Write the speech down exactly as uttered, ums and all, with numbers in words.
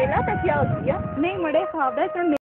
मेला तो क्या हो गया नहीं मड़े खावड़ा तो